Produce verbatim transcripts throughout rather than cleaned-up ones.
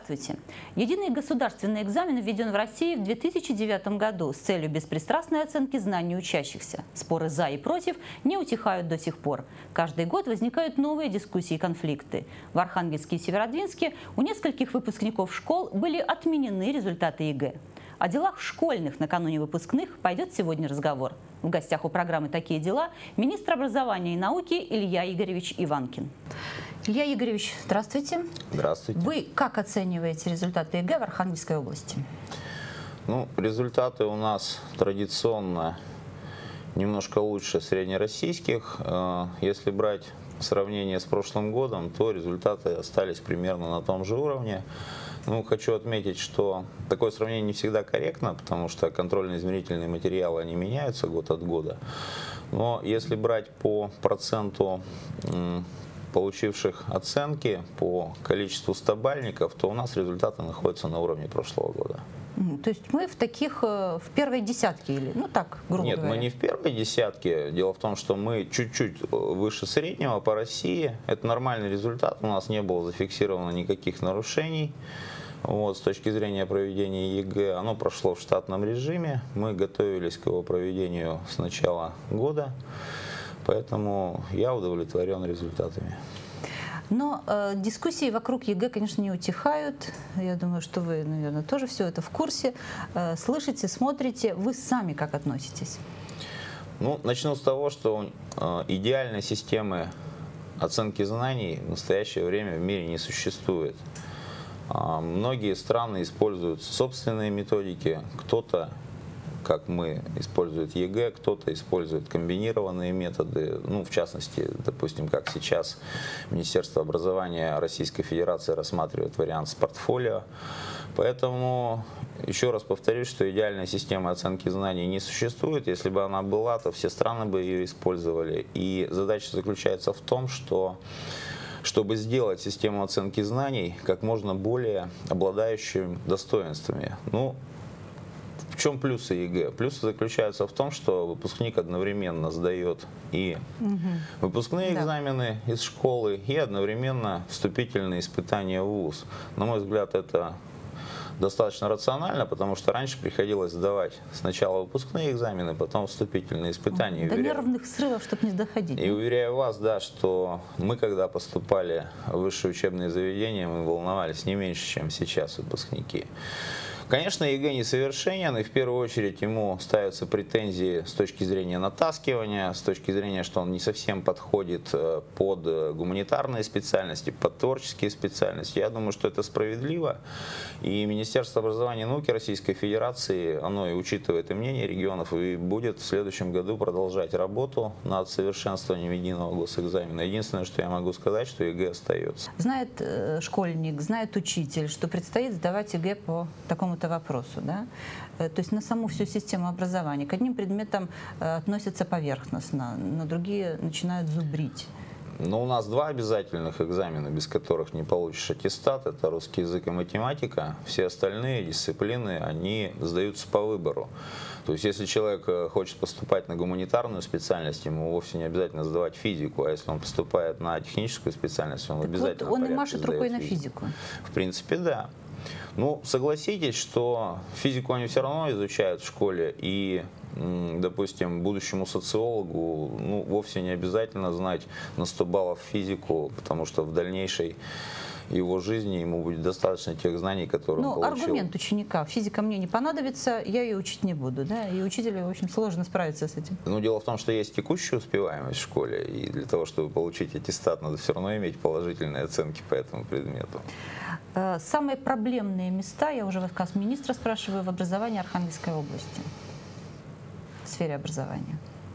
Здравствуйте! Единый государственный экзамен введен в России в две тысячи девятом году с целью беспристрастной оценки знаний учащихся. Споры «за» и «против» не утихают до сих пор. Каждый год возникают новые дискуссии и конфликты. В Архангельске и Северодвинске у нескольких выпускников школ были отменены результаты ЕГЭ. О делах школьных накануне выпускных пойдет сегодня разговор. В гостях у программы «Такие дела» министр образования и науки Илья Игоревич Иванкин. Илья Игоревич, здравствуйте. Здравствуйте. Вы как оцениваете результаты ЕГЭ в Архангельской области? Ну, результаты у нас традиционно немножко лучше среднероссийских. Если брать сравнение с прошлым годом, то результаты остались примерно на том же уровне. Ну, хочу отметить, что такое сравнение не всегда корректно, потому что контрольно-измерительные материалы, они меняются год от года. Но если брать по проценту получивших оценки, по количеству стабальников, то у нас результаты находятся на уровне прошлого года. То есть мы в таких, в первой десятке или, ну так, грубо Нет, говоря? мы не в первой десятке. Дело в том, что мы чуть-чуть выше среднего по России. Это нормальный результат. У нас не было зафиксировано никаких нарушений. Вот, с точки зрения проведения ЕГЭ, оно прошло в штатном режиме. Мы готовились к его проведению с начала года. Поэтому я удовлетворен результатами. Но э, дискуссии вокруг ЕГЭ, конечно, не утихают. Я думаю, что вы, наверное, тоже все это в курсе. Э, слышите, смотрите. Вы сами как относитесь? Ну, начну с того, что э, идеальной системы оценки знаний в настоящее время в мире не существует. Э, многие страны используют собственные методики. Кто-то, как мы, использует ЕГЭ, кто-то использует комбинированные методы, ну, в частности, допустим, как сейчас Министерство образования Российской Федерации рассматривает вариант с портфолио. Поэтому еще раз повторюсь, что идеальной системы оценки знаний не существует. Если бы она была, то все страны бы ее использовали. И задача заключается в том, что чтобы сделать систему оценки знаний как можно более обладающей достоинствами. Ну, в чем плюсы ЕГЭ? Плюсы заключаются в том, что выпускник одновременно сдает и угу. выпускные да. экзамены из школы, и одновременно вступительные испытания в вуз. На мой взгляд, это достаточно рационально, потому что раньше приходилось сдавать сначала выпускные экзамены, потом вступительные испытания. До уверяю, нервных срывов, чтобы не доходить. И да? уверяю вас, да, что мы, когда поступали в высшие учебные заведения, мы волновались не меньше, чем сейчас выпускники. Конечно, ЕГЭ несовершенен, и в первую очередь ему ставятся претензии с точки зрения натаскивания, с точки зрения, что он не совсем подходит под гуманитарные специальности, под творческие специальности. Я думаю, что это справедливо, и Министерство образования и науки Российской Федерации, оно и учитывает и мнение регионов, и будет в следующем году продолжать работу над совершенствованием единого госэкзамена. Единственное, что я могу сказать, что ЕГЭ остается. Знает э, школьник, знает учитель, что предстоит сдавать ЕГЭ по такому вопросу, да? То есть на саму всю систему образования. К одним предметам относятся поверхностно, на другие начинают зубрить. Но у нас два обязательных экзамена, без которых не получишь аттестат. Это русский язык и математика. Все остальные дисциплины, они сдаются по выбору. То есть если человек хочет поступать на гуманитарную специальность, ему вовсе не обязательно сдавать физику. А если он поступает на техническую специальность, он так обязательно вот он и машет рукой на физику. физику. В принципе, да. Ну, согласитесь, что физику они все равно изучают в школе, и, допустим, будущему социологу ну, вовсе не обязательно знать на сто баллов физику, потому что в дальнейшей его жизни ему будет достаточно тех знаний, которые ну, он получил. Аргумент ученика: физика мне не понадобится, я ее учить не буду, да, и учителю очень сложно справиться с этим. Ну, дело в том, что есть текущая успеваемость в школе, и для того, чтобы получить аттестат, надо все равно иметь положительные оценки по этому предмету. Самые проблемные места, я уже вас как министра спрашиваю, в образовании Архангельской области, в сфере образования.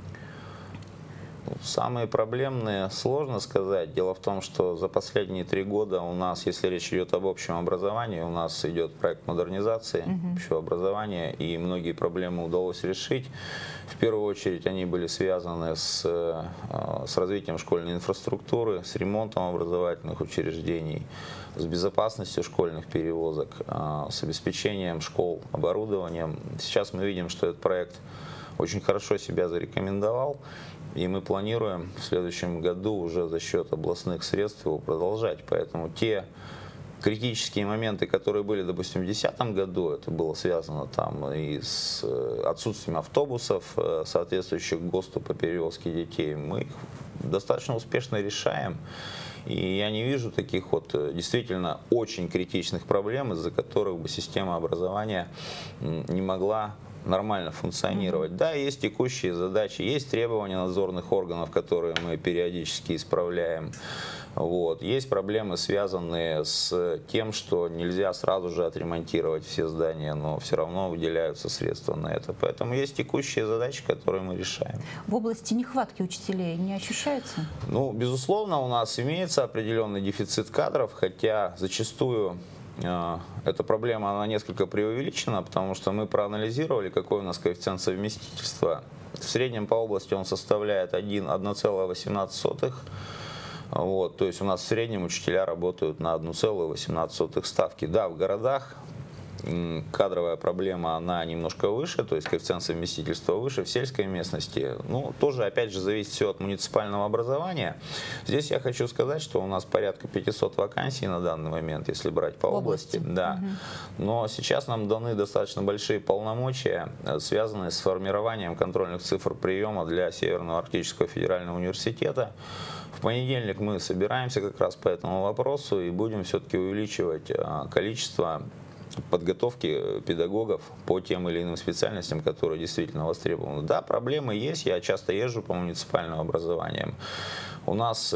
Самые проблемные сложно сказать. Дело в том, что за последние три года у нас, если речь идет об общем образовании, у нас идет проект модернизации uh-huh. общего образования, и многие проблемы удалось решить. В первую очередь они были связаны с, с развитием школьной инфраструктуры, с ремонтом образовательных учреждений, с безопасностью школьных перевозок, с обеспечением школ оборудованием. Сейчас мы видим, что этот проект очень хорошо себя зарекомендовал. И мы планируем в следующем году уже за счет областных средств его продолжать. Поэтому те критические моменты, которые были, допустим, в две тысячи десятом году, это было связано там и с отсутствием автобусов, соответствующих ГОСТу по перевозке детей, мы их достаточно успешно решаем. И я не вижу таких вот действительно очень критичных проблем, из-за которых бы система образования не могла нормально функционировать. Mm-hmm. Да, есть текущие задачи, есть требования надзорных органов, которые мы периодически исправляем. Вот. Есть проблемы, связанные с тем, что нельзя сразу же отремонтировать все здания, но все равно выделяются средства на это. Поэтому есть текущие задачи, которые мы решаем. В области нехватки учителей не ощущается? Ну, безусловно, у нас имеется определенный дефицит кадров, хотя зачастую э, эта проблема, она несколько преувеличена, потому что мы проанализировали, какой у нас коэффициент совместительства. В среднем по области он составляет одна целая восемнадцать сотых. Вот, то есть у нас в среднем учителя работают на одна целая восемнадцать сотых ставки. Да, в городах кадровая проблема, она немножко выше, то есть коэффициент совместительства выше, в сельской местности. Ну, тоже, опять же, зависит все от муниципального образования. Здесь я хочу сказать, что у нас порядка пятисот вакансий на данный момент, если брать по области. области. Да. Угу. Но сейчас нам даны достаточно большие полномочия, связанные с формированием контрольных цифр приема для Северного Арктического федерального университета. В понедельник мы собираемся как раз по этому вопросу и будем все-таки увеличивать количество подготовки педагогов по тем или иным специальностям, которые действительно востребованы. Да, проблемы есть, я часто езжу по муниципальным образованиям. У нас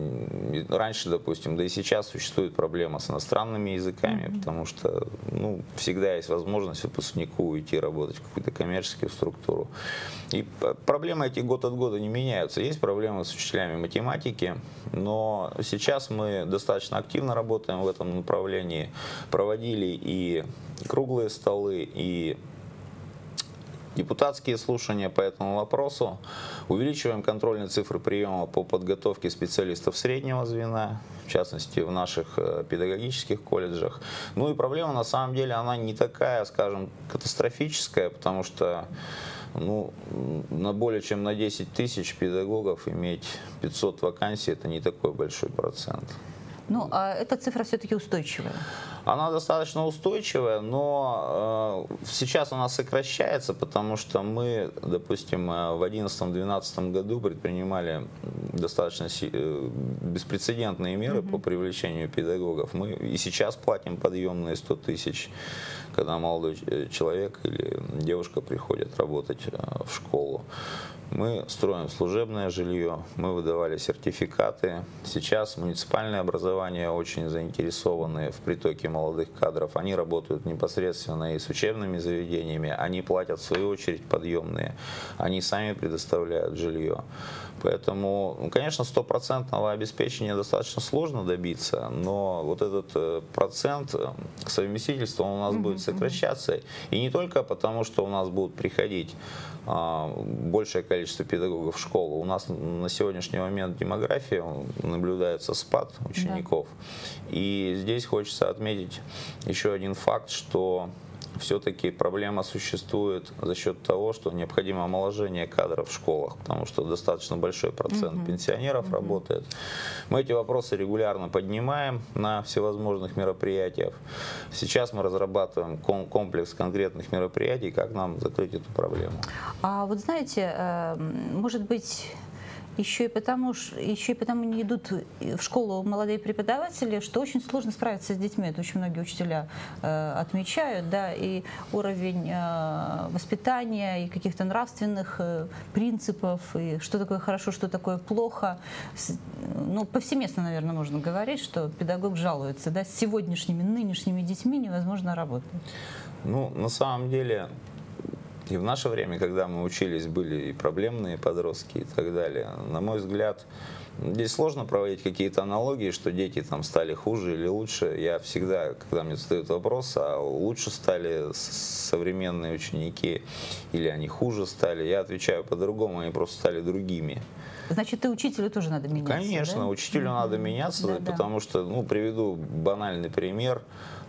раньше, допустим, да и сейчас существует проблема с иностранными языками, mm-hmm. потому что ну, всегда есть возможность выпускнику уйти работать в какую-то коммерческую структуру. И проблемы эти год от года не меняются. Есть проблемы с учителями математики, но сейчас мы достаточно активно работаем в этом направлении. Проводили и круглые столы, и депутатские слушания по этому вопросу. Увеличиваем контрольные цифры приема по подготовке специалистов среднего звена, в частности, в наших педагогических колледжах. Ну и проблема, на самом деле, она не такая, скажем, катастрофическая, потому что ну, на более чем на десять тысяч педагогов иметь пятьсот вакансий – это не такой большой процент. Ну, а эта цифра все-таки устойчивая? Она достаточно устойчивая, но э, сейчас она сокращается, потому что мы, допустим, в две тысячи одиннадцатом-две тысячи двенадцатом году предпринимали достаточно э, беспрецедентные меры mm-hmm. по привлечению педагогов. Мы и сейчас платим подъемные сто тысяч, когда молодой человек или девушка приходят работать в школу. Мы строим служебное жилье, мы выдавали сертификаты. Сейчас муниципальное образование очень заинтересованы в притоке молодых кадров. Они работают непосредственно и с учебными заведениями, они платят в свою очередь подъемные, они сами предоставляют жилье. Поэтому, ну, конечно, стопроцентного обеспечения достаточно сложно добиться, но вот этот процент совместительства у нас mm-hmm. будет сокращаться. И не только потому, что у нас будут приходить а, большее количество педагогов в школу. У нас на сегодняшний момент демография, наблюдается спад учеников. Да. И здесь хочется отметить еще один факт, что все-таки проблема существует за счет того, что необходимо омоложение кадров в школах, потому что достаточно большой процент mm-hmm. пенсионеров mm-hmm. работает. Мы эти вопросы регулярно поднимаем на всевозможных мероприятиях. Сейчас мы разрабатываем комплекс конкретных мероприятий, как нам закрыть эту проблему. А вот знаете, может быть, Еще и, потому, еще и потому не идут в школу молодые преподаватели, что очень сложно справиться с детьми. Это очень многие учителя э, отмечают, да, и уровень э, воспитания, и каких-то нравственных э, принципов, и что такое хорошо, что такое плохо. С, ну, повсеместно, наверное, можно говорить, что педагог жалуется, да, с сегодняшними, нынешними детьми невозможно работать. Ну, на самом деле... И в наше время, когда мы учились, были и проблемные подростки и так далее. На мой взгляд, здесь сложно проводить какие-то аналогии, что дети там стали хуже или лучше. Я всегда, когда мне задают вопрос, а лучше стали современные ученики или они хуже стали, я отвечаю по-другому, они просто стали другими. Значит, и учителю тоже надо меняться? Конечно, да? учителю mm-hmm. надо меняться, да, потому да. что, ну, приведу банальный пример.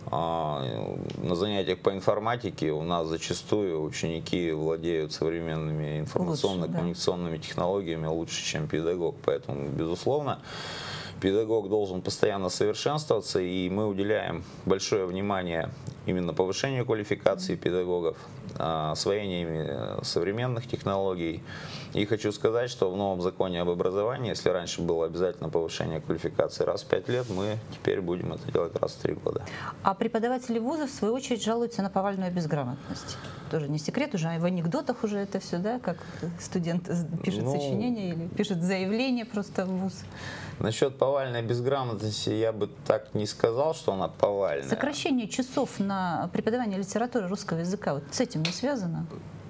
На занятиях по информатике у нас зачастую ученики владеют современными информационно-коммуникационными да. технологиями лучше, чем педагог. Поэтому, безусловно, педагог должен постоянно совершенствоваться, и мы уделяем большое внимание именно повышению квалификации педагогов, освоению современных технологий. И хочу сказать, что в новом законе об образовании, если раньше было обязательно повышение квалификации раз в пять лет, мы теперь будем это делать раз в три года. А преподаватели вузов, в свою очередь, жалуются на повальную безграмотность. Тоже не секрет, уже в анекдотах уже это все, да, как студент пишет ну, сочинение или пишет заявление просто в вуз. Насчет повальной безграмотности я бы так не сказал, что она повальная. Сокращение часов на преподавание литературы русского языка, вот с этим не связано?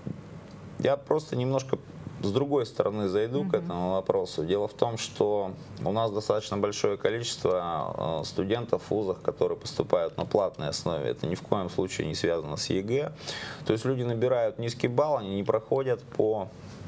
Я просто немножко с другой стороны зайду mm-hmm. к этому вопросу. Дело в том, что у нас достаточно большое количество студентов в вузах, которые поступают на платной основе. Это ни в коем случае не связано с ЕГЭ. То есть люди набирают низкий балл, они не проходят по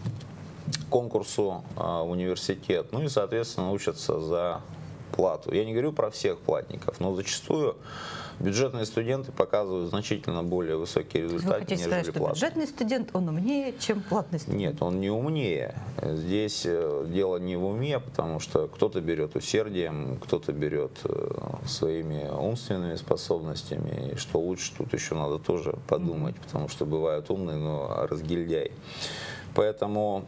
конкурсу в университет, ну и, соответственно, учатся за плату. Я не говорю про всех платников, но зачастую бюджетные студенты показывают значительно более высокие результаты, Вы хотите нежели сказать, что платные. Бюджетный студент, он умнее, чем платный студент? Нет, он не умнее. Здесь дело не в уме, потому что кто-то берет усердием, кто-то берет своими умственными способностями. И что лучше, тут еще надо тоже подумать, mm-hmm. потому что бывают умные, но разгильдяй. Поэтому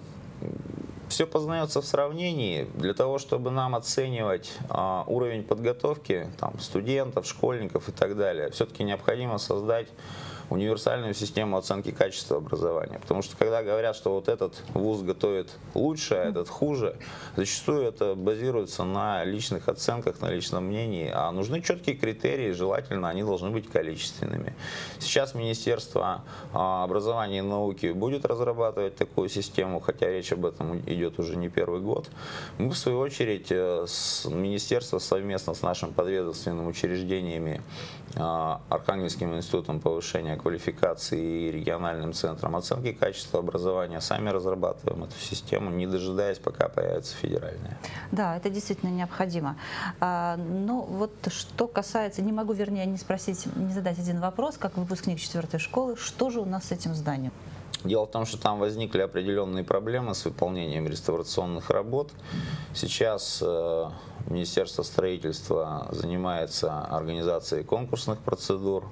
все познается в сравнении. Для того, чтобы нам оценивать а, уровень подготовки там, студентов, школьников и так далее, все-таки необходимо создать универсальную систему оценки качества образования. Потому что когда говорят, что вот этот вуз готовит лучше, а этот хуже, зачастую это базируется на личных оценках, на личном мнении. А нужны четкие критерии, желательно они должны быть количественными. Сейчас Министерство образования и науки будет разрабатывать такую систему, хотя речь об этом идет уже не первый год. Мы, в свою очередь, с Министерством совместно с нашими подведомственными учреждениями, Архангельским институтом повышения квалификации и региональным центром оценки качества образования сами разрабатываем эту систему, не дожидаясь, пока появится федеральная. Да, это действительно необходимо. А, но вот что касается, не могу, вернее, не спросить, не задать один вопрос, как выпускник четвертой школы, что же у нас с этим зданием? Дело в том, что там возникли определенные проблемы с выполнением реставрационных работ. Сейчас э, Министерство строительства занимается организацией конкурсных процедур.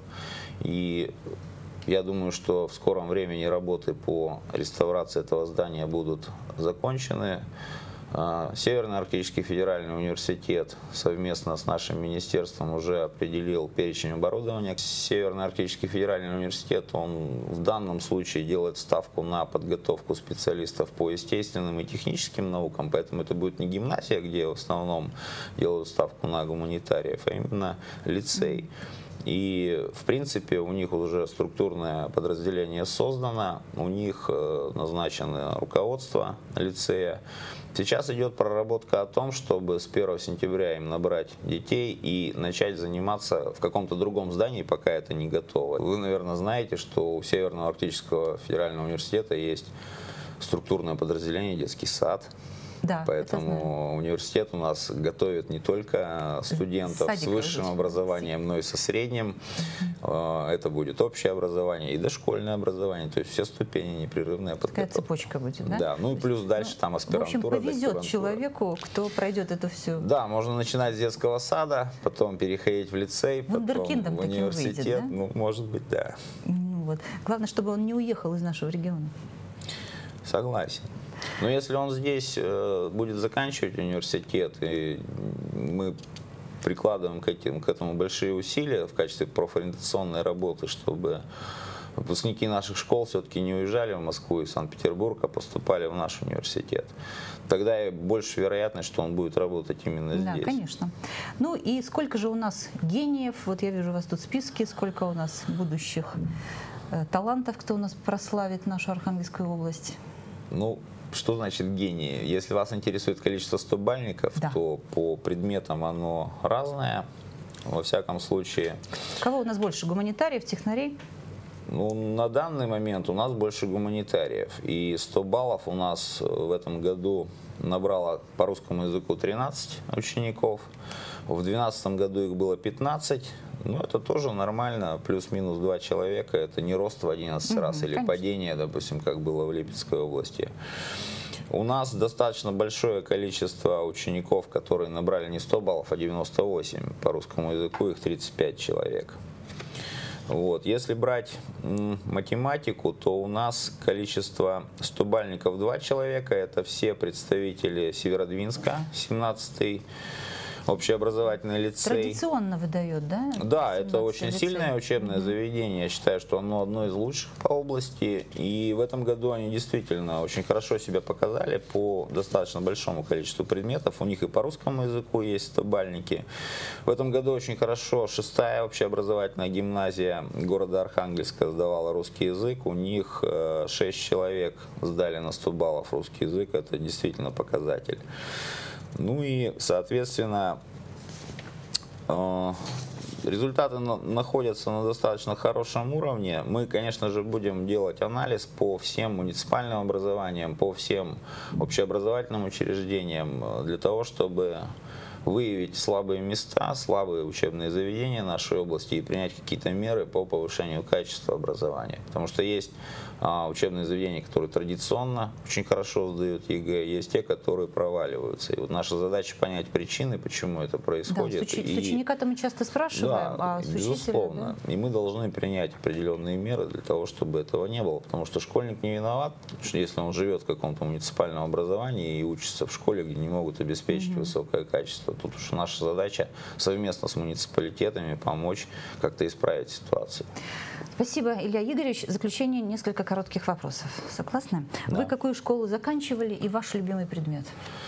И я думаю, что в скором времени работы по реставрации этого здания будут закончены. Северно-Арктический федеральный университет совместно с нашим министерством уже определил перечень оборудования. Северно-Арктический федеральный университет, он в данном случае делает ставку на подготовку специалистов по естественным и техническим наукам, поэтому это будет не гимназия, где в основном делают ставку на гуманитариев, а именно лицей. И, в принципе, у них уже структурное подразделение создано, у них назначено руководство лицея. Сейчас идет проработка о том, чтобы с первого сентября им набрать детей и начать заниматься в каком-то другом здании, пока это не готово. Вы, наверное, знаете, что у Северного Арктического федерального университета есть структурное подразделение «Детский сад». Да, поэтому университет у нас готовит не только студентов с высшим образованием, но и со средним. Mm-hmm. Это будет общее образование и дошкольное образование, то есть все ступени, непрерывная подготовка. Такая цепочка будет, да? Да, ну и плюс дальше ну, там аспирантура. В общем, повезет человеку, кто пройдет это все. Да, можно начинать с детского сада, потом переходить в лицей, потом в университет. Выйдет, да? Ну, может быть, да. Ну, вот. Главное, чтобы он не уехал из нашего региона. Согласен. Но если он здесь э, будет заканчивать университет, и мы прикладываем к, этим, к этому большие усилия в качестве профориентационной работы, чтобы выпускники наших школ все-таки не уезжали в Москву и Санкт-Петербург, а поступали в наш университет, тогда и больше вероятность, что он будет работать именно да, здесь. Да, конечно. Ну и сколько же у нас гениев, вот я вижу у вас тут списки, сколько у нас будущих э, талантов, кто у нас прославит нашу Архангельскую область? Ну, что значит гений? Если вас интересует количество стобальников, да. то по предметам оно разное. Во всяком случае. Кого у нас больше? Гуманитариев, технарей? Ну, на данный момент у нас больше гуманитариев. И сто баллов у нас в этом году набрало по русскому языку тринадцать учеников. В две тысячи двенадцатом году их было пятнадцать. Ну, это тоже нормально, плюс-минус два человека, это не рост в одиннадцать угу, раз или конечно. Падение, допустим, как было в Липецкой области. У нас достаточно большое количество учеников, которые набрали не сто баллов, а девяносто восемь. По русскому языку их тридцать пять человек. Вот. Если брать м, математику, то у нас количество стобальников два человека. Это все представители Северодвинска, семнадцатый общеобразовательный лицей. Традиционно выдает, да? Да, это очень лицей. Сильное учебное угу. заведение. Я считаю, что оно одно из лучших по области. И в этом году они действительно очень хорошо себя показали по достаточно большому количеству предметов. У них и по русскому языку есть стобальники. В этом году очень хорошо шестая общеобразовательная гимназия города Архангельска сдавала русский язык. У них шесть человек сдали на сто баллов русский язык. Это действительно показатель. Ну и, соответственно, результаты находятся на достаточно хорошем уровне. Мы, конечно же, будем делать анализ по всем муниципальным образованиям, по всем общеобразовательным учреждениям, для того, чтобы выявить слабые места, слабые учебные заведения нашей области и принять какие-то меры по повышению качества образования. Потому что есть а, учебные заведения, которые традиционно очень хорошо сдают ЕГЭ, есть те, которые проваливаются. И вот наша задача понять причины, почему это происходит. Да, с, уч... и... с ученика-то мы часто спрашиваем, да, а с безусловно. учителя, да? И мы должны принять определенные меры для того, чтобы этого не было. Потому что школьник не виноват, что если он живет в каком-то муниципальном образовании и учится в школе, где не могут обеспечить угу. высокое качество. Тут уж наша задача совместно с муниципалитетами помочь как-то исправить ситуацию. Спасибо, Илья Игоревич. В заключение несколько коротких вопросов. Согласны? Да. Вы какую школу заканчивали и ваш любимый предмет?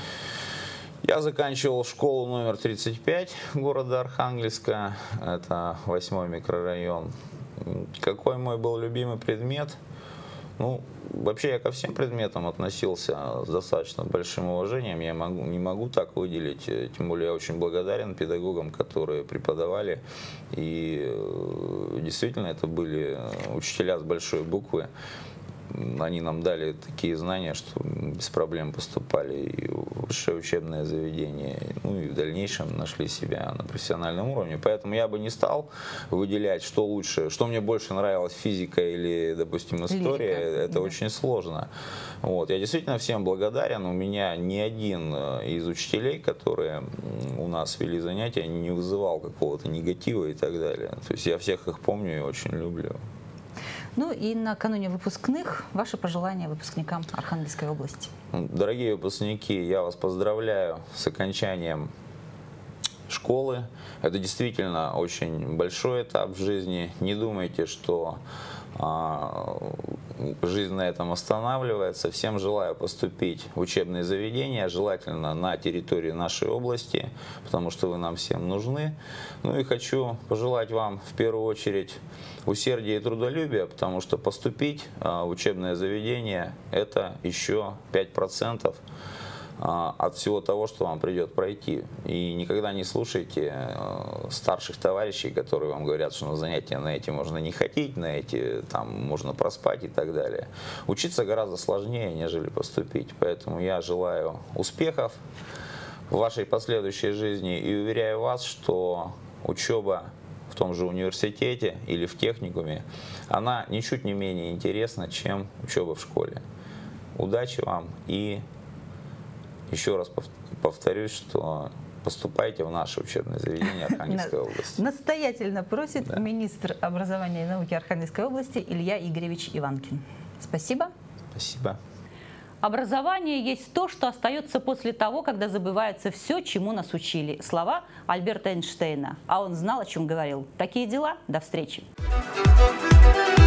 Я заканчивал школу номер тридцать пять города Архангельска. Это восьмой микрорайон. Какой мой был любимый предмет? Ну, вообще я ко всем предметам относился с достаточно большим уважением. Я могу, не могу так выделить, тем более я очень благодарен педагогам, которые преподавали. И действительно это были учителя с большой буквы. Они нам дали такие знания, что без проблем поступали и в высшее учебное заведение, ну и в дальнейшем нашли себя на профессиональном уровне. Поэтому я бы не стал выделять, что лучше, что мне больше нравилось, физика или, допустим, история. Лирика. Это да. очень сложно. Вот. Я действительно всем благодарен. У меня ни один из учителей, которые у нас вели занятия, не вызывал какого-то негатива и так далее. То есть я всех их помню и очень люблю. Ну и накануне выпускных ваши пожелания выпускникам Архангельской области. Дорогие выпускники, я вас поздравляю с окончанием школы. Это действительно очень большой этап в жизни. Не думайте, что а, жизнь на этом останавливается. Всем желаю поступить в учебные заведения, желательно на территории нашей области, потому что вы нам всем нужны. Ну и хочу пожелать вам в первую очередь усердия и трудолюбия, потому что поступить в учебное заведение – это еще пять процентов от всего того, что вам придет пройти. И никогда не слушайте старших товарищей, которые вам говорят, что на занятия на эти можно не ходить, на эти там можно проспать и так далее. Учиться гораздо сложнее, нежели поступить. Поэтому я желаю успехов в вашей последующей жизни и уверяю вас, что учеба в том же университете или в техникуме, она ничуть не менее интересна, чем учеба в школе. Удачи вам и еще раз повторюсь, что поступайте в наше учебное заведение Архангельской области. Настоятельно просит да. министр образования и науки Архангельской области Илья Игоревич Иванкин. Спасибо. Спасибо. Образование есть то, что остается после того, когда забывается все, чему нас учили. Слова Альберта Эйнштейна. А он знал, о чем говорил. Такие дела. До встречи.